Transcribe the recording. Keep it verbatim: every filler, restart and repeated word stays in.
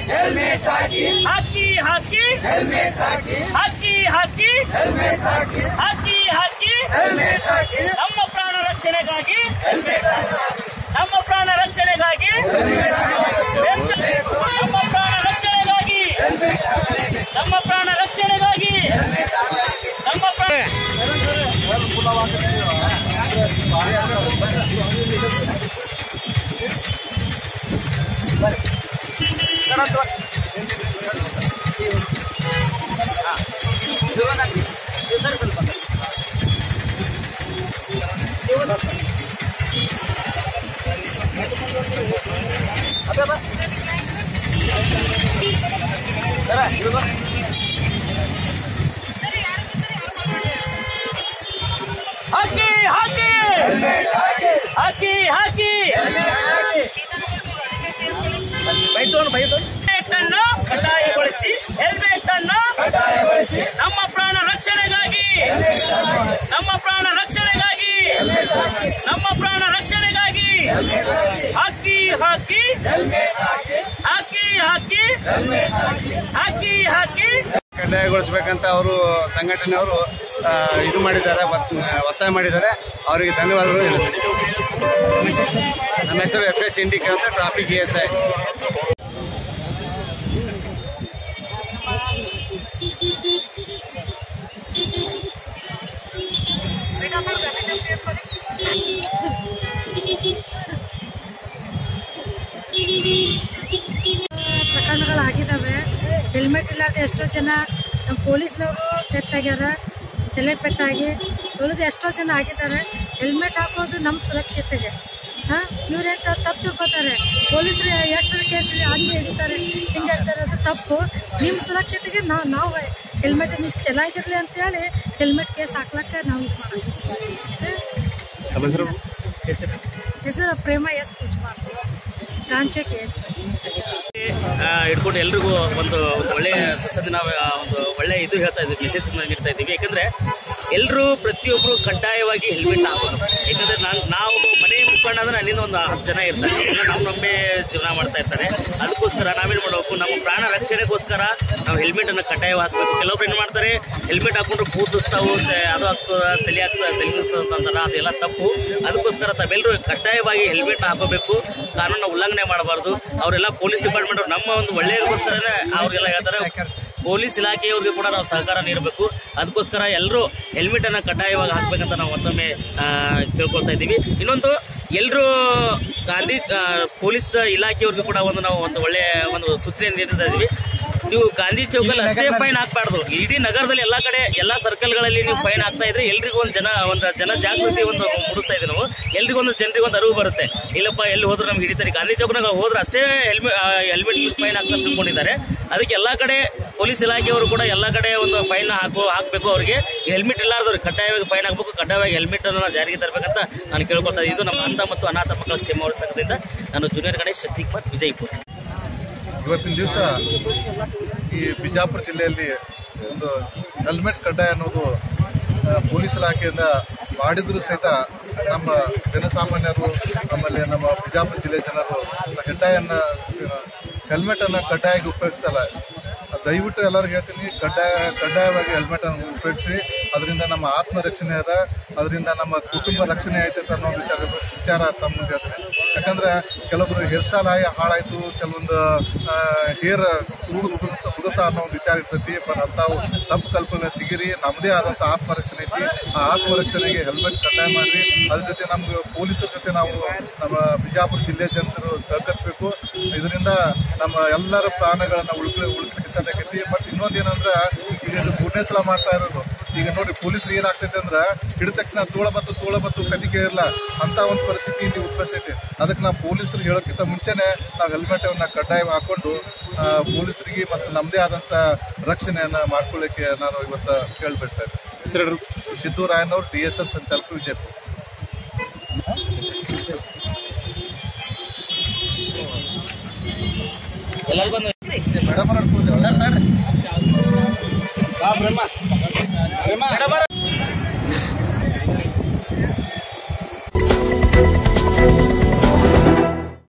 Helmet ಹಾಕಿ ಹಾಕಿ ಹಾಕಿ ಹೆಲ್ಮೆಟ್ ಹಾಕಿ ಹಾಕಿ ಹಾಕಿ ಹೆಲ್ಮೆಟ್ ಹಾಕಿ ಹಾಕಿ ಹಾಕಿ ಹೆಲ್ಮೆಟ್ ಹಾಕಿ ನಮ್ಮ ಪ್ರಾಣ ರಕ್ಷಣೆಗಾಗಿ ಹೆಲ್ಮೆಟ್ ನಮ್ಮ ಪ್ರಾಣ ರಕ್ಷಣೆಗಾಗಿ ನಮ್ಮ ಪ್ರಾಣ ರಕ್ಷಣೆಗಾಗಿ ನಮ್ಮ ಪ್ರಾಣ ರಕ್ಷಣೆಗಾಗಿ ನಮ್ಮ ಪ್ರಾಣ ಹಾಕಿ ಹಾಕಿ ಹಾಕಿ ಹಾಕಿ ಬೈತೋಣ ಬೈತೋಣ ಹೆಲ್ಮೆಟ್ ಅನ್ನು ಕಡ್ಡಾಯಗೊಳಿಸಿ ಹೆಲ್ಮೆಟ್ ಅನ್ನು ಕಡ್ಡಾಯಗೊಳಿಸಿ ನಮ್ಮ ಪ್ರಾಣ ರಕ್ಷಣೆಗಾಗಿ ನಮ್ಮ ಪ್ರಾಣ ರಕ್ಷಣೆಗಾಗಿ ನಮ್ಮ ಪ್ರಾಣ ರಕ್ಷಣೆಗಾಗಿ ಹಾಕಿ ಹಾಕಿ ಹಾಕಿ ಹಾಕಿ ಹಾಕಿ ಹಾಕಿ ಕಡ್ಡಾಯಗೊಳಿಸಬೇಕಂತ ಅವರು ಸಂಘಟನೆಯವರು ಇದು ಮಾಡಿದ್ದಾರೆ, ಒತ್ತಾಯ ಮಾಡಿದ್ದಾರೆ. ಅವರಿಗೆ ಧನ್ಯವಾದಗಳು ಹೇಳ್ತೀನಿ. ನಮ್ಮ ಹೆಸರು ಎಫ್ ಎಸ್ ಇಂಡಿಕಾ ಅಂತ ಟ್ರಾಫಿಕ್ ಎ ಎಸ್ ಐ. ಪ್ರಕರಣಗಳಾಗಿದ್ದಾವೆ. ಹೆಲ್ಮೆಟ್ ಇಲ್ಲದೆ ಎಷ್ಟೋ ಜನ ನಮ್ಮ ಪೊಲೀಸ್ನವರು ಡೆತ್ ಆಗ್ಯಾರ, ತಲೆ ಪೆಟ್ಟಾಗಿ ಉಳಿದು ಎಷ್ಟೋ ಜನ ಆಗಿದ್ದಾರೆ. ಹೆಲ್ಮೆಟ್ ಹಾಕೋದು ನಮ್ಮ ಸುರಕ್ಷತೆಗೆ. ಹಾಂ ಇವ್ರೇನು ತಪ್ಪು ತಿಳ್ಕೊತಾರೆ, ಪೊಲೀಸರು ಎಷ್ಟು ಕೇಸ್ ಹಂಗೆ ಹಿಡಿತಾರೆ ಹಿಂಗೆ ಹೇಳ್ತಾರೆ, ಅದು ತಪ್ಪು. ನಿಮ್ಮ ಸುರಕ್ಷತೆಗೆ ನಾವು ನಾವು ಹೆಲ್ಮೆಟ್ ಇಷ್ಟು ಚೆನ್ನಾಗಿರಲಿ ಅಂತೇಳಿ ಹೆಲ್ಮೆಟ್ ಕೇಸ್ ಹಾಕ್ಲಕ್ಕೆ ನಾವು ಇದು ಮಾಡೋದು. ಹೆಸರು ಪ್ರೇಮ ಎಸ್ ಕುಚ್ಮಾರ್, ಗಾಂಚೆ ಕೇಸ್ ಹಿಡ್ಕೊಂಡು ಎಲ್ರಿಗೂ ಒಂದು ಒಳ್ಳೆ ಸುಸಂದಿ ನಾವು ಒಂದು ಒಳ್ಳೆ ಇದು ಹೇಳ್ತಾ ಇದ್ದೀವಿ, ಮೆಸೇಜ್ ನೀಡ್ತಾ ಇದ್ದೀವಿ. ಯಾಕಂದ್ರೆ ಎಲ್ಲರೂ ಪ್ರತಿಯೊಬ್ಬರು ಕಡ್ಡಾಯವಾಗಿ ಹೆಲ್ಮೆಟ್ ಹಾಕೋದು. ಯಾಕಂದ್ರೆ ನಾನು ನಾವು ಮನೆ ಮುಖಂಡ ಅಂದ್ರೆ ಅಲ್ಲಿಂದ ಒಂದು ಹತ್ತು ಜನ ಇರ್ತಾರೆ, ನಮ್ಮ ನಮ್ಮೇ ಜೀವನ ಮಾಡ್ತಾ ಇರ್ತಾರೆ. ಅದಕ್ಕೋಸ್ಕರ ನಾವೇನ್ ಮಾಡಬೇಕು, ನಮ್ಮ ಪ್ರಾಣ ರಕ್ಷಣೆಗೋಸ್ಕರ ನಾವು ಹೆಲ್ಮೆಟ್ ಅನ್ನು ಕಡ್ಡಾಯವಾಗಿ ಹಾಕಬೇಕು. ಕೆಲವೊಬ್ರು ಏನ್ ಮಾಡ್ತಾರೆ, ಹೆಲ್ಮೆಟ್ ಹಾಕೊಂಡ್ರೆ ಕೂದಿಸ್ತಾವು, ಅದು ಆಗ್ತದ, ತಲೆ ಆಗ್ತದ, ತಲೆ ಅದೆಲ್ಲ ತಪ್ಪು. ಅದಕ್ಕೋಸ್ಕರ ತಾವೆಲ್ಲರೂ ಕಡ್ಡಾಯವಾಗಿ ಹೆಲ್ಮೆಟ್ ಹಾಕೋಬೇಕು, ಕಾನೂನು ಉಲ್ಲಂಘನೆ ಮಾಡಬಾರ್ದು. ಅವರೆಲ್ಲ ಪೊಲೀಸ್ ಡಿಪಾರ್ಟ್ಮೆಂಟ್ ನಮ್ಮ ಒಂದು ಒಳ್ಳೆಯದಕ್ಕೋಸ್ಕರ ಅವ್ರಿಗೆಲ್ಲ ಹೇಳ್ತಾರೆ. ಪೊಲೀಸ್ ಇಲಾಖೆಯವ್ರಿಗೆ ಕೂಡ ನಾವು ಸಹಕಾರ ನೀಡಬೇಕು. ಅದಕ್ಕೋಸ್ಕರ ಎಲ್ಲರೂ ಹೆಲ್ಮೆಟ್ ಅನ್ನ ಕಡ್ಡಾಯವಾಗಿ ಹಾಕ್ಬೇಕಂತ ನಾವು ಮತ್ತೊಮ್ಮೆ ಕೇಳ್ಕೊಳ್ತಾ ಇದ್ದೀವಿ. ಇನ್ನೊಂದು ಎಲ್ಲರೂ ಗಾಂಧಿ ಪೊಲೀಸ್ ಇಲಾಖೆಯವ್ರಿಗೆ ಕೂಡ ಒಂದು ನಾವು ಒಂದು ಒಳ್ಳೆಯ ಒಂದು ಸೂಚನೆ ನೀಡ್ತಾ ಇದ್ದೀವಿ. ನೀವು ಗಾಂಧಿ ಚೌಕಲ್ಲಿ ಅಷ್ಟೇ ಫೈನ್ ಹಾಕ್ಬಾರ್ದು, ಇಡೀ ನಗರದಲ್ಲಿ ಎಲ್ಲಾ ಕಡೆ ಎಲ್ಲಾ ಸರ್ಕಲ್ಗಳಲ್ಲಿ ನೀವು ಫೈನ್ ಹಾಕ್ತಾ ಇದ್ರೆ ಎಲ್ರಿಗೂ ಒಂದು ಜನ ಒಂದು ಜನ ಜಾಗೃತಿ ಒಂದು ಮೂಡಿಸ್ತಾ ಇದ್ದೀವಿ ನಾವು. ಎಲ್ರಿಗೂ ಒಂದು ಜನರಿಗೆ ಒಂದು ಅರಿವು ಬರುತ್ತೆ, ಇಲ್ಲಪ್ಪ ಎಲ್ಲಿ ಹೋದ್ರು ನಮ್ಗೆ ಹಿಡಿತಾರೆ. ಗಾಂಧಿ ಚೌಕನಾಗ ಹೋದ್ರೆ ಅಷ್ಟೇ ಹೆಲ್ಮೆಟ್ ಹೆಲ್ಮೆಟ್ ಫೈನ್ ಹಾಕ್ತಾ ತಿಳ್ಕೊಂಡಿದ್ದಾರೆ. ಅದಕ್ಕೆ ಎಲ್ಲಾ ಕಡೆ ಪೊಲೀಸ್ ಇಲಾಖೆಯವರು ಕೂಡ ಎಲ್ಲಾ ಕಡೆ ಒಂದು ಫೈನ್ ಹಾಕೋ ಹಾಕ್ಬೇಕು. ಅವರಿಗೆ ಹೆಲ್ಮೆಟ್ ಇಲ್ಲಾರ್ದವ್ರಿಗೆ ಕಡ್ಡಾಯವಾಗಿ ಫೈನ್ ಹಾಕಬೇಕು, ಕಡ್ಡಾಯವಾಗಿ ಹೆಲ್ಮೆಟ್ ಅನ್ನು ಜಾರಿಗೆ ತರಬೇಕಂತ ನಾನು ಕೇಳ್ಕೊತಾ ಇದ್ದು. ನಮ್ಮ ಅಂಧ ಮತ್ತು ಅನಾಥ ಮಕ್ಕಳ ಕ್ಷೇಮ ಸಂಘದಿಂದ ನಾನು ಜೂನಿಯರ್ ಗಣೇಶ್ ಶಕ್ತಿಕುಮಾರ್, ವಿಜಯಪುರ. ಇವತ್ತಿನ ದಿವಸ ಈ ಬಿಜಾಪುರ ಜಿಲ್ಲೆಯಲ್ಲಿ ಒಂದು ಹೆಲ್ಮೆಟ್ ಕಡ್ಡಾಯ ಅನ್ನೋದು ಪೊಲೀಸ್ ಇಲಾಖೆಯಿಂದ ಮಾಡಿದ್ರು ಸಹಿತ ನಮ್ಮ ಜನಸಾಮಾನ್ಯರು, ನಮ್ಮಲ್ಲಿ ನಮ್ಮ ಬಿಜಾಪುರ ಜಿಲ್ಲೆ ಜನರು ಕಡ್ಡಾಯನ್ನ ಹೆಲ್ಮೆಟ್ ಅನ್ನ ಕಡ್ಡಾಯವಾಗಿ ಉಪಯೋಗಿಸ್ತಲ್ಲ. ದಯವಿಟ್ಟು ಎಲ್ಲರಿಗೂ ಹೇಳ್ತೀನಿ, ಕಡ್ಡಾಯ ಕಡ್ಡಾಯವಾಗಿ ಹೆಲ್ಮೆಟ್ ಅನ್ನು ಉಪಯೋಗಿಸಿ. ಅದರಿಂದ ನಮ್ಮ ಆತ್ಮರಕ್ಷಣೆ ಅದ, ಅದರಿಂದ ನಮ್ಮ ಕುಟುಂಬ ರಕ್ಷಣೆ ಐತೆ ಅನ್ನೋ ವಿಚಾರ ವಿಚಾರ ತಮ್ಮ ಹೇಳ್ತೀನಿ. ಯಾಕಂದ್ರೆ ಕೆಲವೊಬ್ರು ಹೇರ್ ಸ್ಟೈಲ್ ಆಗಿ ಹಾಳಾಯ್ತು, ಕೆಲವೊಂದು ಹೇರ್ ಉದುತ್ತಾ ಅನ್ನೋ ಒಂದು ವಿಚಾರ ಇರ್ತೈತಿ. ಬಟ್ ಅಂತಾವು ತಪ್ಪು ಕಲ್ಪನೆ ತೆಗಿರಿ. ನಮ್ಮದೇ ಆದಂತ ಆತ್ಮರಕ್ಷಣೆ ಐತಿ, ಆ ಆತ್ಮರಕ್ಷಣೆಗೆ ಹೆಲ್ಮೆಟ್ ಕಡ್ಡಾಯ ಮಾಡಿ. ಅದ್ರ ಜೊತೆ ನಮ್ಗೆ ಪೊಲೀಸರ ಜೊತೆ ನಾವು ನಮ್ಮ ಬಿಜಾಪುರ ಜಿಲ್ಲೆ ಜನರು ಸಹಕರಿಸಬೇಕು. ಇದರಿಂದ ನಮ್ಮ ಎಲ್ಲರ ಪ್ರಾಣಗಳನ್ನ ಉಳಿಸ್ ಉಳಿಸ್ಲಿಕ್ಕೆ ಸಾಧ್ಯ ಆಗೈತಿ. ಬಟ್ ಇನ್ನೊಂದೇನಂದ್ರ ಈಗ ಮೂರನೇ ಸಲ ಮಾಡ್ತಾ ಇರೋದು. ಈಗ ನೋಡಿ ಪೊಲೀಸರು ಏನಾಗ್ತೈತೆ ಅಂದ್ರ ಹಿಡಿದ ತಕ್ಷಣ ತೋಳ ಬತ್ತು ತೋಳ ಬತ್ತು ಕದಿ ಕೇಳಿಲ್ಲ ಅಂತ ಒಂದು ಪರಿಸ್ಥಿತಿ ಇಲ್ಲಿ ಉತ್ಪತ್ತಿಸೈತಿ. ಅದಕ್ಕೆ ನಾವು ಪೊಲೀಸರು ಹೇಳೋಕ್ಕಿಂತ ಮುಂಚೆನೆ ನಾವು ಹೆಲ್ಮೆಟ್ ಅನ್ನ ಕಡ್ಡಾಯ ಹಾಕೊಂಡು ಪೊಲೀಸರಿಗೆ ಮತ್ತು ನಮ್ಮದೇ ಆದಂತ ರಕ್ಷಣೆಯನ್ನ ಮಾಡ್ಕೊಳ್ಳಿಕ್ಕೆ ನಾನು ಇವತ್ತು ಕೇಳಿ ಬಯಸ್ತಾ ಇದ್ದೀನಿ. ಸಿದ್ದೂರಾಯನವರು, ಡಿ ಎಸ್ ಎಸ್ ಸಂಚಾಲಕ, ವಿಜಯಪುರ. ಎಲ್ಲರಿಗೂ